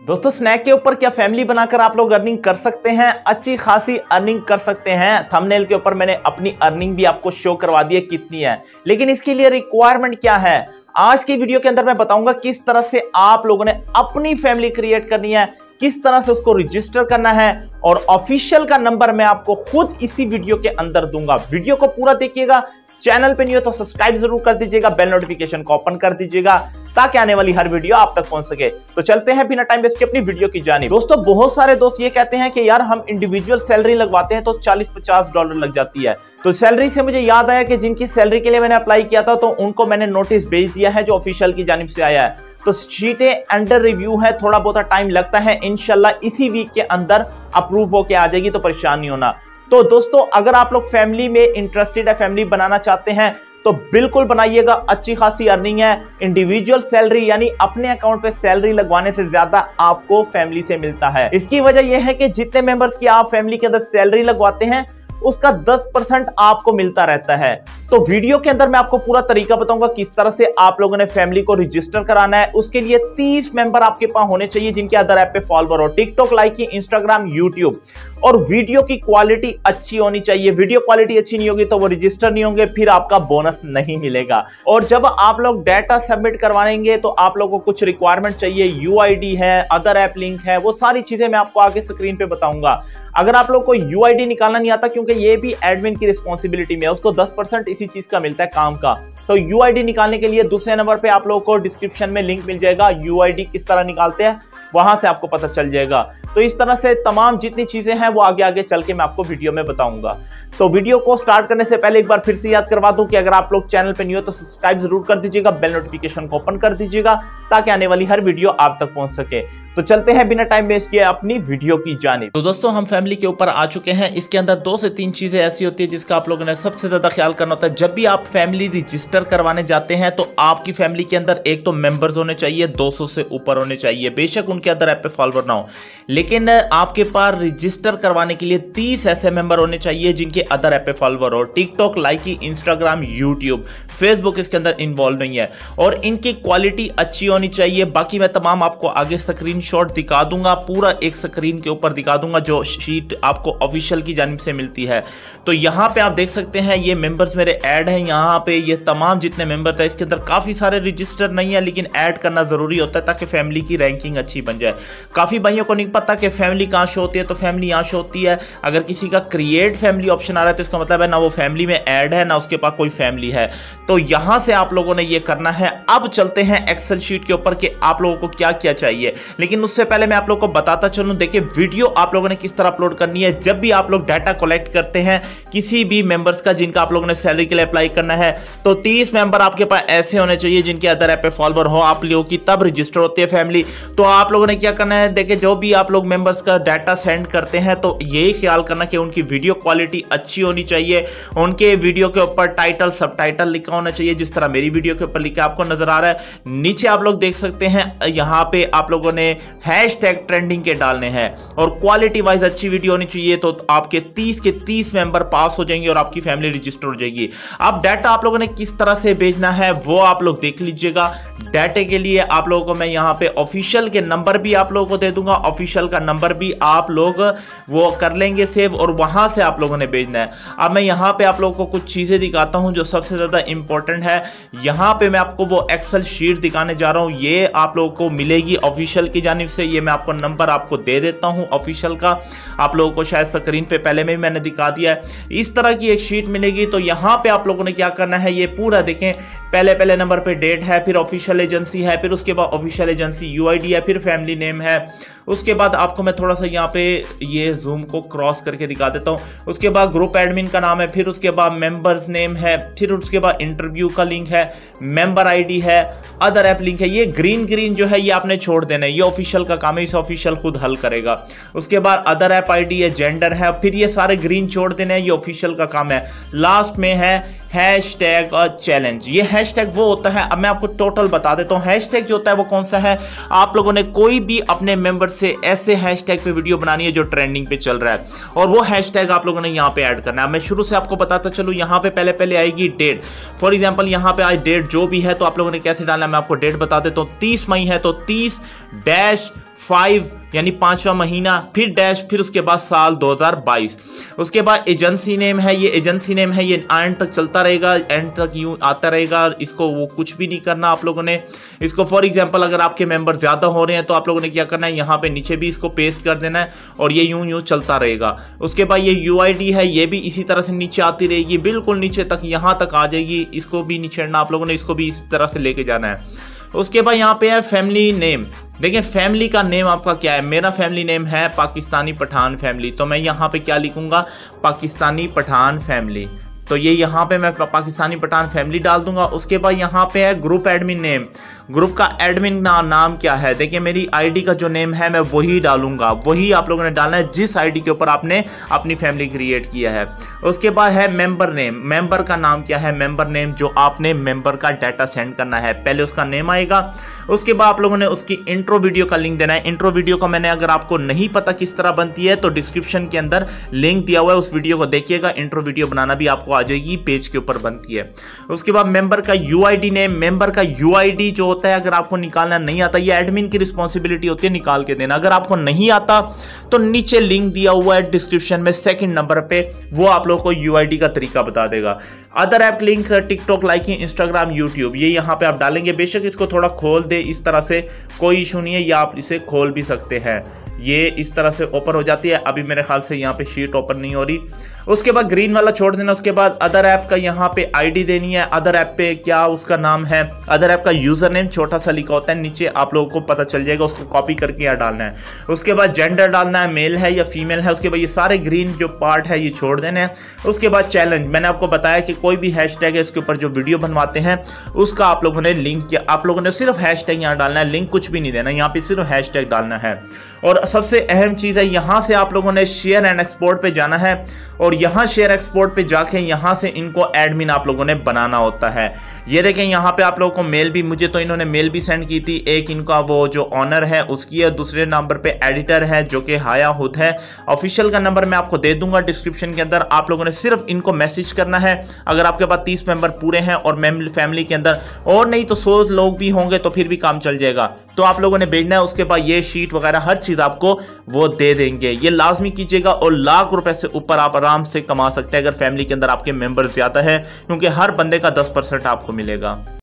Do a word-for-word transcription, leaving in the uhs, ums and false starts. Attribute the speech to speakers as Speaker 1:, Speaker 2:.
Speaker 1: दोस्तों स्नैक के ऊपर क्या फैमिली बनाकर आप लोग अर्निंग कर सकते हैं, अच्छी खासी अर्निंग कर सकते हैं। थंबनेल के ऊपर मैंने अपनी अर्निंग भी आपको शो करवा दी है कितनी है, लेकिन इसके लिए रिक्वायरमेंट क्या है आज की वीडियो के अंदर मैं बताऊंगा। किस तरह से आप लोगों ने अपनी फैमिली क्रिएट करनी है, किस तरह से उसको रजिस्टर करना है, और ऑफिशियल का नंबर मैं आपको खुद इसी वीडियो के अंदर दूंगा। वीडियो को पूरा देखिएगा। चैनल पे नहीं हो तो सब्सक्राइब जरूर कर दीजिएगा, बेल नोटिफिकेशन को ओपन कर दीजिएगा ताकि आने वाली हर वीडियो आप तक पहुंच सके। तो चलते हैं बिना टाइम वेस्ट के अपनी वीडियो की जानिब। दोस्तों बहुत सारे दोस्त ये कहते हैं कि यार हम इंडिविजुअल सैलरी लगवाते हैं तो चालीस पचास डॉलर लग जाती है। तो सैलरी से मुझे याद आया कि जिनकी सैलरी के लिए मैंने अप्लाई किया था तो उनको मैंने नोटिस भेज दिया है जो ऑफिशियल की जानिब से आया है। तो शीटें अंडर रिव्यू है, थोड़ा बहुत टाइम लगता है, इंशाल्लाह इसी वीक के अंदर अप्रूव होके आ जाएगी, तो परेशान नहीं होना। तो दोस्तों अगर आप लोग फैमिली में इंटरेस्टेड है, फैमिली बनाना चाहते हैं तो बिल्कुल बनाइएगा। अच्छी खासी अर्निंग है। इंडिविजुअल सैलरी यानी अपने अकाउंट पे सैलरी लगवाने से ज्यादा आपको फैमिली से मिलता है। इसकी वजह यह है कि जितने मेंबर्स की आप फैमिली के अंदर सैलरी लगवाते हैं उसका दस परसेंट आपको मिलता रहता है। तो वीडियो के अंदर मैं आपको पूरा तरीका बताऊंगा किस तरह से आप लोगों ने फैमिली को रजिस्टर कराना है। उसके लिए तीस मेंबर आपके पास होने चाहिए जिनके अदर ऐप पे फॉलोअर हो, टिकटॉक, लाइकी, इंस्टाग्राम, यूट्यूब, और वीडियो की क्वालिटी अच्छी होनी चाहिए। वीडियो क्वालिटी अच्छी नहीं होगी तो वो रजिस्टर नहीं होंगे, फिर आपका बोनस नहीं मिलेगा। और जब आप लोग डाटा सबमिट करवाएंगे तो आप लोगों को कुछ रिक्वायरमेंट चाहिए, यूआईडी है, अदर ऐप लिंक है, वो सारी चीजें मैं आपको आगे स्क्रीन पे बताऊंगा। अगर आप लोग को यूआईडी निकालना नहीं आता, क्योंकि ये भी एडमिन की रिस्पॉन्सिबिलिटी में है, उसको दस परसेंट इसी चीज का मिलता है काम का। तो यूआईडी निकालने के लिए दूसरे नंबर पे आप लोगों को डिस्क्रिप्शन में लिंक मिल जाएगा। यूआईडी किस तरह निकालते हैं वहां से आपको पता चल जाएगा। तो इस तरह से तमाम जितनी चीजें हैं वो आगे आगे चल के मैं आपको वीडियो में बताऊंगा। तो वीडियो को स्टार्ट करने से पहले एक बार फिर से याद करवा दूं कि अगर आप लोग चैनल पे न्यू हो तो सब्सक्राइब जरूर कर दीजिएगा, बेल नोटिफिकेशन को ओपन कर दीजिएगा ताकि आने वाली हर वीडियो आप तक पहुंच सके। तो चलते हैं बिना टाइम वेस्ट किए अपनी वीडियो की जानिब।
Speaker 2: तो दोस्तों हम फैमिली के ऊपर आ चुके हैं। इसके अंदर दो से तीन चीजें ऐसी होती है जिसका आप लोगों ने सबसे ज्यादा ख्याल करना होता है। जब भी आप फैमिली रजिस्टर करवाने जाते हैं तो आपकी फैमिली के अंदर एक तो मेंबर्स होने चाहिए, दो सौ से ऊपर होने चाहिए। बेशक उनके अंदर ऐप पे फॉलोअर ना हो, लेकिन आपके पास रजिस्टर करवाने के लिए तीस ऐसे मेंबर होने चाहिए जिनके अदर ऐप पे फॉलोअर हो। TikTok, Likee, Instagram, YouTube, Facebook इसके अंदर इन्वॉल्व नहीं है, और इनकी क्वालिटी अच्छी होनी चाहिए। बाकी मैं तमाम आपको आगे स्क्रीनशॉट दिखा दूंगा, पूरा एक स्क्रीन के ऊपर दिखा दूंगा जो शीट आपको ऑफिशियल की जानिब से मिलती है। तो यहां पे आप देख सकते हैं ये मेंबर्स मेरे ऐड हैं। यहां पे ये तमाम जितने मेंबर थे इसके अंदर काफी सारे रजिस्टर नहीं है, लेकिन ऐड करना जरूरी होता है ताकि फैमिली की रैंकिंग अच्छी बन जाए। काफी भाइयों को नहीं पता कि फैमिली कहां शो होती है, तो फैमिली यहां शो होती है। अगर किसी का क्रिएट फैमिली ऑप्शन आ रहा है तो इसका मतलब है ना वो फैमिली में ऐड है ना उसके पास कोई फैमिली है। तो यहां से आप लोगों ने ये करना है। अब चलते हैं एक्सेल शीट के ऊपर कि आप लोगों को क्या क्या चाहिए, लेकिन उससे पहले मैं आप लोगों को बताता चलूं। देखिए वीडियो आप लोगों ने किस तरह अपलोड करनी है। जब भी आप लोग डाटा कलेक्ट करते हैं किसी भी मेंबर्स का जिनका आप लोगों ने सैलरी के लिए अप्लाई करना है, तो तीस मेंबर आपके पास ऐसे होने चाहिए जिनके अदर ऐप पे फॉलोअर हो आप लोगों की, तब रजिस्टर होती है फैमिली। तो आप लोगों ने क्या करना है, देखिए जो भी आप लोग मेंबर्स का डाटा सेंड करते हैं तो यही ख्याल करना कि उनकी वीडियो क्वालिटी अच्छी होनी चाहिए। उनके वीडियो के ऊपर टाइटल, सब टाइटल लिखा होना चाहिए जिस तरह मेरी वीडियो के ऊपर लिखा आपको नजर आ रहा है। नीचे आप लोग देख सकते हैं यहां पे आप लोगों ने हैशटैग ट्रेंडिंग के डालने हैं, और क्वालिटी वाइज अच्छी वीडियो होनी चाहिए। तो आपके तीस के तीस मेंबर पास हो जाएंगे और आपकी फैमिली रजिस्टर हो जाएगी। अब डाटा आप लोगों ने किस तरह से भेजना है वो आप लोग देख लीजिएगा। डाटे के लिए आप लोगों को मैं यहां पे ऑफिशियल के नंबर भी आप लोगों को दे दूंगा, ऑफिशियल का नंबर भी आप लोग वो कर लेंगे सेव, और वहां से आप लोगों ने भेजना है। अब मैं यहां पे आप लोगों को कुछ चीजें दिखाता हूं जो सबसे ज्यादा इंपॉर्टेंट है। यहां पे मैं आपको वो एक्सेल शीट दिखाने जा रहा हूं, ये आप लोगों को मिलेगी ऑफिशियल की जानिब से। ये मैं आपको नंबर आपको दे देता हूं ऑफिशियल का, आप लोगों को शायद स्क्रीन पे पहले में भी मैंने दिखा दिया है। इस तरह की एक शीट मिलेगी। तो यहां पे आप लोगों ने क्या करना है, ये पूरा देखें। पहले पहले नंबर पे डेट है, फिर ऑफिशियल एजेंसी है, फिर उसके बाद ऑफिशियल एजेंसी यूआईडी है, फिर फैमिली नेम है। उसके बाद आपको मैं थोड़ा सा यहाँ पे ये जूम को क्रॉस करके दिखा देता हूँ। उसके बाद ग्रुप एडमिन का नाम है, फिर उसके बाद मेंबर्स नेम है, फिर उसके बाद इंटरव्यू का लिंक है, मेंबर आईडी है, अदर ऐप लिंक है। ये ग्रीन ग्रीन जो है ये आपने छोड़ देना है, ये ऑफिशियल का काम है, इसे ऑफिशियल खुद हल करेगा। उसके बाद अदर ऐप आईडी है, जेंडर है, फिर ये सारे ग्रीन छोड़ देने हैं, ये ऑफिशियल का काम है। लास्ट में है हैशटैग और चैलेंज। ये हैशटैग वो होता है, अब मैं आपको टोटल बता देता हूँ। हैशटैग जो होता है वो कौन सा है, आप लोगों ने कोई भी अपने मेंबर से ऐसे हैशटैग पे वीडियो बनानी है जो ट्रेंडिंग पे चल रहा है, और वो हैशटैग आप लोगों ने यहाँ पे ऐड करना है। मैं शुरू से आपको बताता चलूँ। यहाँ पे पहले पहले आएगी डेट। फॉर एग्जाम्पल यहाँ पे आज डेट जो भी है तो आप लोगों ने कैसे डालना है मैं आपको डेट बता देता हूँ। तीस मई है तो तीस डैश फाइव यानी पांचवा महीना, फिर डैश, फिर उसके बाद साल दो हज़ार बाईस। उसके बाद एजेंसी नेम है, ये एजेंसी नेम है, ये एंड तक चलता रहेगा, एंड तक यूं आता रहेगा। इसको वो कुछ भी नहीं करना आप लोगों ने। इसको फॉर एग्जांपल अगर आपके मेंबर ज्यादा हो रहे हैं तो आप लोगों ने क्या करना है, यहाँ पे नीचे भी इसको पेस्ट कर देना है और ये यूं यूं चलता रहेगा। उसके बाद ये यू आई डी है, ये भी इसी तरह से नीचे आती रहेगी, बिल्कुल नीचे तक, यहाँ तक आ जाएगी। इसको भी नहीं छेड़ना आप लोगों ने, इसको भी इस तरह से लेके जाना है। उसके बाद यहाँ पे है फैमिली नेम। देखिए फैमिली का नेम आपका क्या है, मेरा फैमिली नेम है पाकिस्तानी पठान फैमिली, तो मैं यहाँ पे क्या लिखूंगा, पाकिस्तानी पठान फैमिली। तो ये यहाँ पे मैं पाकिस्तानी पठान फैमिली डाल दूंगा। उसके बाद यहाँ पे है ग्रुप एडमिन नेम, ग्रुप का एडमिन ना, नाम क्या है, देखिए मेरी आईडी का जो नेम है मैं वही डालूंगा, वही आप लोगों ने डालना है जिस आईडी के ऊपर आपने अपनी फैमिली क्रिएट किया है। उसके बाद है मेंबर नेम, मेंबर का नाम क्या है, मेंबर नेम जो आपने मेंबर का डाटा सेंड करना है, पहले उसका नेम आएगा। उसके बाद आप लोगों ने उसकी इंट्रो वीडियो का लिंक देना है। इंट्रो वीडियो का मैंने, अगर आपको नहीं पता किस तरह बनती है तो डिस्क्रिप्शन के अंदर लिंक दिया हुआ है, उस वीडियो को देखिएगा। इंट्रो वीडियो बनाना भी आपको आ जाएगी, पेज के ऊपर बनती है। उसके बाद मेंबर का यूआईडी नेम, मेंबर का यूआईडी जो होता है अगर आपको निकालना नहीं आता, ये एडमिन की रिस्पॉन्सिबिलिटी होती है निकाल के देना। अगर आपको नहीं आता तो नीचे लिंक दिया हुआ है डिस्क्रिप्शन में सेकंड नंबर पे, वो आप लोगों को यूआईडी का तरीका बता देगा। Other app link TikTok, liking, Instagram, YouTube, ये यहाँ पे आप डालेंगे। बेशक इसको थोड़ा खोल दे इस तरह से, कोई इशू नहीं है, या आप इसे खोल भी सकते हैं। ये इस तरह से ओपन हो जाती है। अभी मेरे ख्याल से यहाँ पे शीट ओपन नहीं हो रही। उसके बाद ग्रीन वाला छोड़ देना। उसके बाद अदर ऐप का यहाँ पे आईडी देनी है। अदर ऐप पे क्या उसका नाम है, अदर ऐप का यूजर नेम छोटा सा लिखा होता है नीचे, आप लोगों को पता चल जाएगा, उसको कॉपी करके यहाँ डालना है। उसके बाद जेंडर डालना है, मेल है या फीमेल है। उसके बाद ये सारे ग्रीन जो पार्ट है ये छोड़ देने हैं। उसके बाद चैलेंज, मैंने आपको बताया कि कोई भी हैशटैग है इसके ऊपर जो वीडियो बनवाते हैं उसका आप लोगों ने लिंक किया, आप लोगों ने सिर्फ हैशटैग यहाँ डालना है, लिंक कुछ भी नहीं देना, यहाँ पे सिर्फ हैशटैग डालना है। और सबसे अहम चीज है, यहां से आप लोगों ने शेयर एंड एक्सपोर्ट पे जाना है और यहां शेयर एक्सपोर्ट पे जाके यहां से इनको एडमिन आप लोगों ने बनाना होता है। ये देखें यहाँ पे आप लोगों को मेल भी, मुझे तो इन्होंने मेल भी सेंड की थी। एक इनका वो जो ऑनर है उसकी है, दूसरे नंबर पे एडिटर है जो कि हाया हुद है। ऑफिशियल का नंबर मैं आपको दे दूंगा डिस्क्रिप्शन के अंदर। आप लोगों ने सिर्फ इनको मैसेज करना है। अगर आपके पास तीस मेंबर पूरे हैं और फैमिली के अंदर और नहीं तो सौ लोग भी होंगे तो फिर भी काम चल जाएगा, तो आप लोगों ने भेजना है। उसके बाद ये शीट वगैरह हर चीज आपको वो दे देंगे। ये लाजमी कीजिएगा और लाख रुपए से ऊपर आप आराम से कमा सकते हैं अगर फैमिली के अंदर आपके मेंबर ज्यादा है, क्योंकि हर बंदे का दस परसेंट आपको मिलेगा।